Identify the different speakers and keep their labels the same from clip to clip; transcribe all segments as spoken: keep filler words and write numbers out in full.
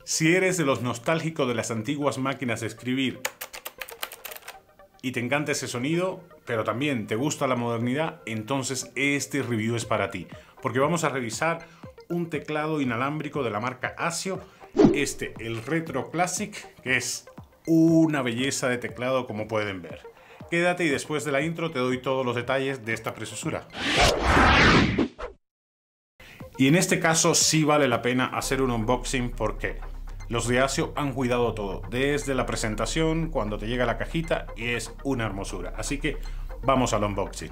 Speaker 1: Si eres de los nostálgicos de las antiguas máquinas de escribir y te encanta ese sonido, pero también te gusta la modernidad, entonces este review es para ti. Porque vamos a revisar un teclado inalámbrico de la marca ASIO, este, el Retro Classic, que es una belleza de teclado como pueden ver. Quédate y después de la intro te doy todos los detalles de esta preciosura. Y en este caso sí vale la pena hacer un unboxing porque los de ASIO han cuidado todo, desde la presentación, cuando te llega la cajita, y es una hermosura. Así que vamos al unboxing.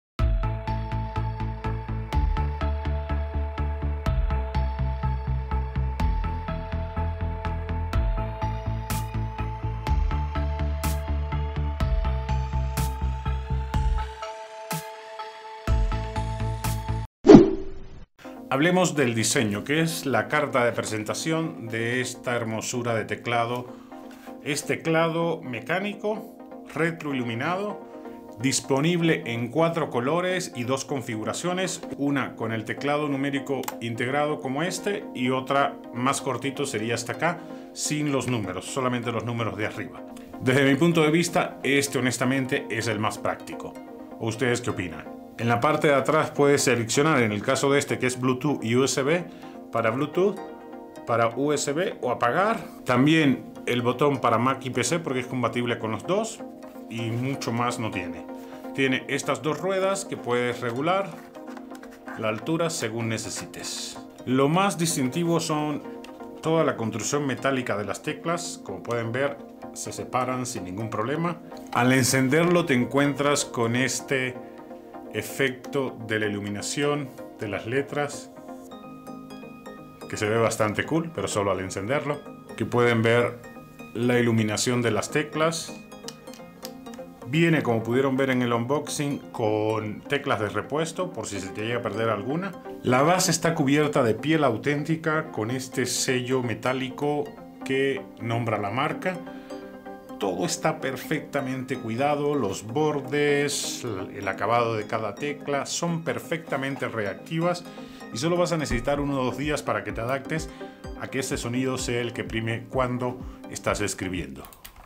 Speaker 1: Hablemos del diseño, que es la carta de presentación de esta hermosura de teclado. Es teclado mecánico, retroiluminado, disponible en cuatro colores y dos configuraciones, una con el teclado numérico integrado como este y otra más cortito sería hasta acá, sin los números, solamente los números de arriba. Desde mi punto de vista, este honestamente es el más práctico. ¿O ustedes qué opinan? En la parte de atrás puedes seleccionar, en el caso de este que es Bluetooth y U S B, para Bluetooth, para U S B o apagar. También el botón para Mac y P C porque es compatible con los dos y mucho más no tiene. Tiene estas dos ruedas que puedes regular la altura según necesites. Lo más distintivo son toda la construcción metálica de las teclas, como pueden ver se separan sin ningún problema. Al encenderlo te encuentras con este efecto de la iluminación de las letras que se ve bastante cool, pero solo al encenderlo. Aquí pueden ver la iluminación de las teclas. Viene, como pudieron ver en el unboxing, con teclas de repuesto por si se te llega a perder alguna. La base está cubierta de piel auténtica con este sello metálico que nombra la marca. Todo está perfectamente cuidado, los bordes, el acabado de cada tecla son perfectamente reactivas y solo vas a necesitar uno o dos días para que te adaptes a que este sonido sea el que prime cuando estás escribiendo.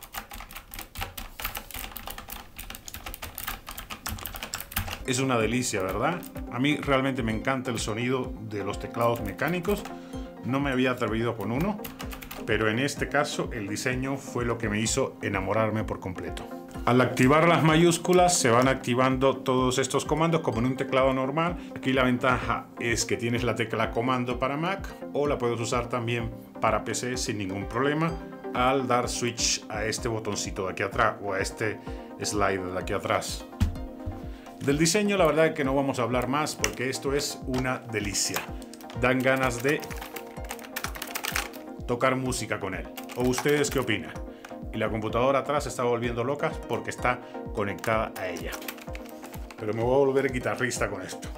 Speaker 1: Es una delicia, ¿verdad? A mí realmente me encanta el sonido de los teclados mecánicos. No me había atrevido con uno, pero en este caso el diseño fue lo que me hizo enamorarme por completo. Al activar las mayúsculas se van activando todos estos comandos como en un teclado normal. Aquí la ventaja es que tienes la tecla comando para Mac o la puedes usar también para P C sin ningún problema al dar switch a este botoncito de aquí atrás o a este slider de aquí atrás. Del diseño la verdad es que no vamos a hablar más porque esto es una delicia. Dan ganas de tocar música con él. ¿O ustedes qué opinan? Y la computadora atrás se está volviendo loca porque está conectada a ella. Pero me voy a volver guitarrista con esto.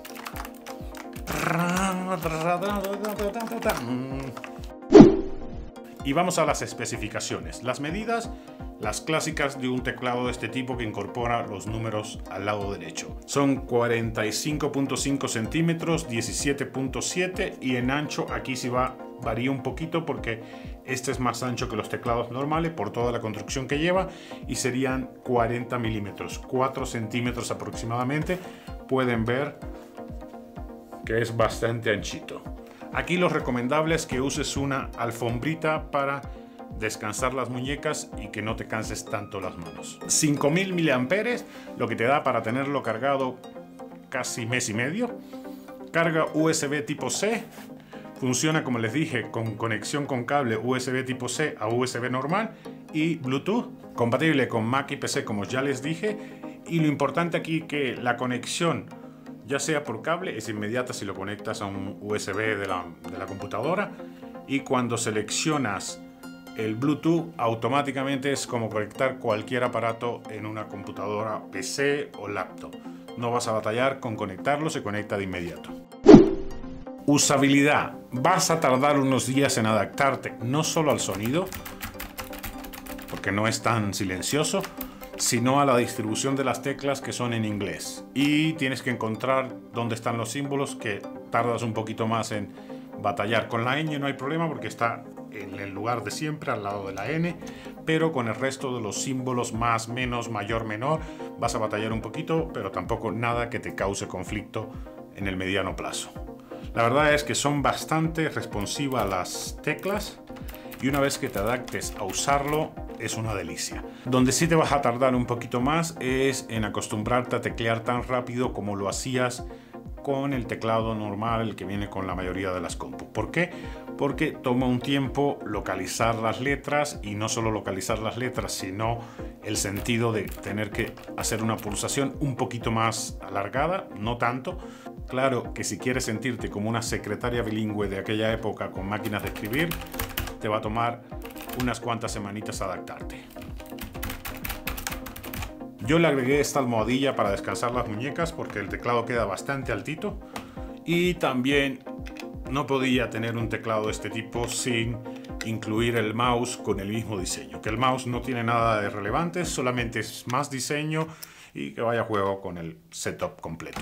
Speaker 1: Y vamos a las especificaciones. Las medidas, las clásicas de un teclado de este tipo que incorpora los números al lado derecho. Son cuarenta y cinco punto cinco centímetros, diecisiete punto siete y en ancho aquí sí va, varía un poquito porque este es más ancho que los teclados normales por toda la construcción que lleva y serían cuarenta milímetros, cuatro centímetros aproximadamente. Pueden ver que es bastante anchito. Aquí lo recomendable es que uses una alfombrita para descansar las muñecas y que no te canses tanto las manos. cinco mil miliamperios hora, lo que te da para tenerlo cargado casi mes y medio. Carga U S B tipo C. Funciona, como les dije, con conexión con cable U S B tipo C a U S B normal y Bluetooth. Compatible con Mac y P C, como ya les dije. Y lo importante aquí que la conexión, ya sea por cable, es inmediata si lo conectas a un U S B de la, de la computadora. Y cuando seleccionas el Bluetooth, automáticamente es como conectar cualquier aparato en una computadora P C o laptop. No vas a batallar con conectarlo, se conecta de inmediato. Usabilidad. Vas a tardar unos días en adaptarte no solo al sonido, porque no es tan silencioso, sino a la distribución de las teclas que son en inglés. Y tienes que encontrar dónde están los símbolos, que tardas un poquito más en batallar. Con la ñ no hay problema porque está en el lugar de siempre, al lado de la N, pero con el resto de los símbolos más, menos, mayor, menor, vas a batallar un poquito, pero tampoco nada que te cause conflicto en el mediano plazo. La verdad es que son bastante responsivas las teclas y una vez que te adaptes a usarlo, es una delicia. Donde sí te vas a tardar un poquito más es en acostumbrarte a teclear tan rápido como lo hacías con el teclado normal, el que viene con la mayoría de las compus. ¿Por qué? Porque toma un tiempo localizar las letras, y no solo localizar las letras, sino el sentido de tener que hacer una pulsación un poquito más alargada, no tanto. Claro que si quieres sentirte como una secretaria bilingüe de aquella época con máquinas de escribir, te va a tomar unas cuantas semanitas adaptarte. Yo le agregué esta almohadilla para descansar las muñecas porque el teclado queda bastante altito, y también no podía tener un teclado de este tipo sin incluir el mouse con el mismo diseño. Que el mouse no tiene nada de relevante, solamente es más diseño y que vaya a juego con el setup completo.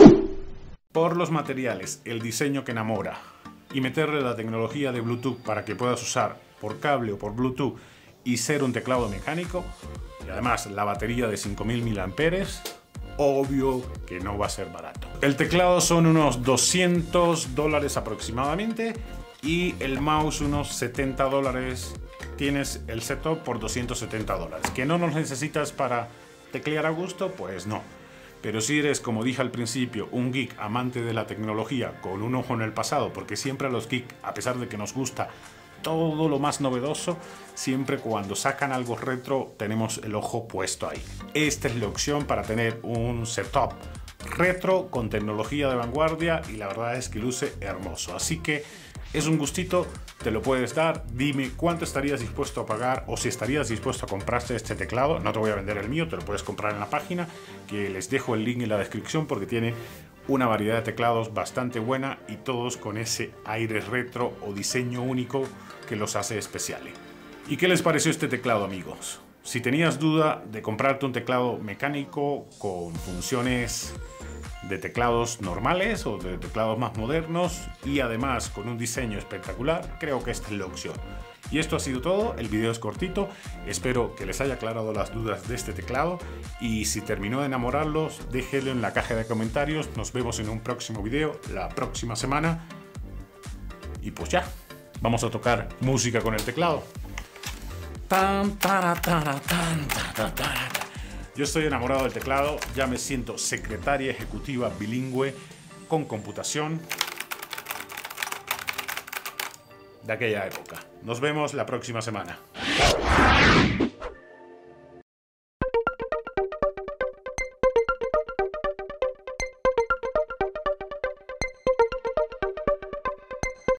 Speaker 1: Por los materiales, el diseño que enamora y meterle la tecnología de Bluetooth para que puedas usar por cable o por Bluetooth y ser un teclado mecánico, y además la batería de cinco mil miliamperios hora, obvio que no va a ser barato. El teclado son unos doscientos dólares aproximadamente y el mouse unos setenta dólares. Tienes el setup por doscientos setenta dólares. ¿Que no los necesitas para teclear a gusto? Pues no. Pero si eres, como dije al principio, un geek amante de la tecnología con un ojo en el pasado, porque siempre a los geeks, a pesar de que nos gusta todo lo más novedoso, siempre cuando sacan algo retro tenemos el ojo puesto ahí. Esta es la opción para tener un setup retro con tecnología de vanguardia, y la verdad es que luce hermoso. Así que es un gustito, te lo puedes dar. Dime cuánto estarías dispuesto a pagar, o si estarías dispuesto a comprarte este teclado. No te voy a vender el mío, te lo puedes comprar en la página, que les dejo el link en la descripción, porque tiene una variedad de teclados bastante buena y todos con ese aire retro o diseño único que los hace especiales. ¿Y qué les pareció este teclado, amigos? Si tenías duda de comprarte un teclado mecánico con funciones de teclados normales o de teclados más modernos y además con un diseño espectacular, creo que esta es la opción. Y esto ha sido todo, el video es cortito, espero que les haya aclarado las dudas de este teclado, y si terminó de enamorarlos, déjenlo en la caja de comentarios. Nos vemos en un próximo video la próxima semana, y pues ya, vamos a tocar música con el teclado. Tan, tara, tara, tan, tara, tara. Yo estoy enamorado del teclado, ya me siento secretaria ejecutiva bilingüe con computación de aquella época. Nos vemos la próxima semana.